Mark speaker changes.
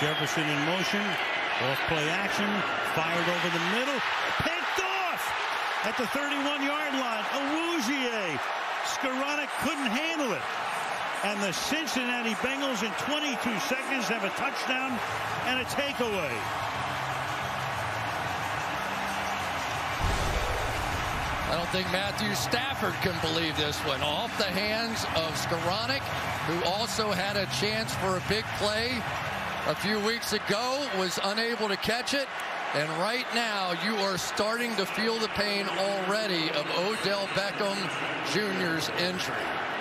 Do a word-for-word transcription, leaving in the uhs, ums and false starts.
Speaker 1: Jefferson in motion. Off play action. Fired over the middle. Picked off at the thirty-one yard line. Awuzie. Skoranek couldn't handle it. And the Cincinnati Bengals in twenty-two seconds have a touchdown and a takeaway.
Speaker 2: I don't think Matthew Stafford can believe this one. Off the hands of Skoranek, who also had a chance for a big play a few weeks ago, was unable to catch it. And right now, you are starting to feel the pain already of Odell Beckham Junior's injury.